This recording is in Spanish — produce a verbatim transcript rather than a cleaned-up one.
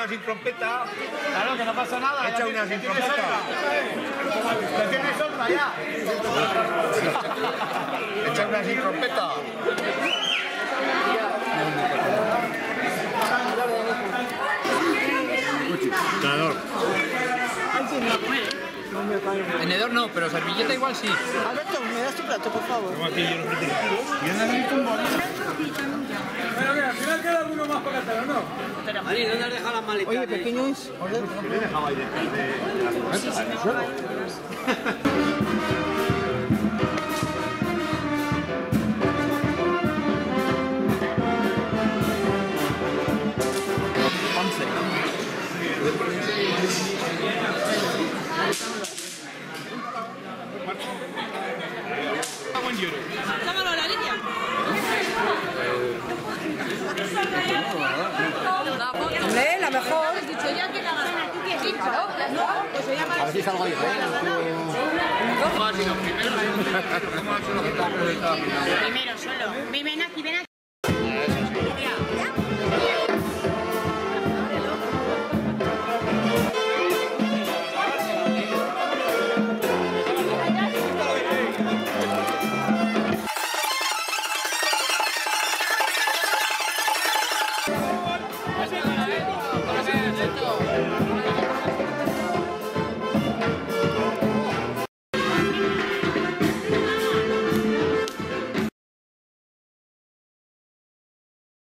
una sin trompeta. Claro, que no pasa nada. Echa una sin trompeta. ¿Que tienes otra ya? Echa una sin trompeta. Tenedor. Tenedor no, pero servilleta igual sí. Alberto, ¿me das tu plato, por favor? Aquí yo lo retiro. Yo necesito un bolillo. Bueno, que al final queda alguno más para cantar, ¿no? Mari, ¿dónde has dejado las maletas? Oye, pequeño es. Le he dejado ahí detrás de la furgoneta, en el suelo. Llámalo a la línea. Hombre, la mejor. Has dicho ya que la gana. ¿Tú qué has dicho? No, pues se llama. A ver si salgo ahí. Primero solo. Ven aquí, ven aquí.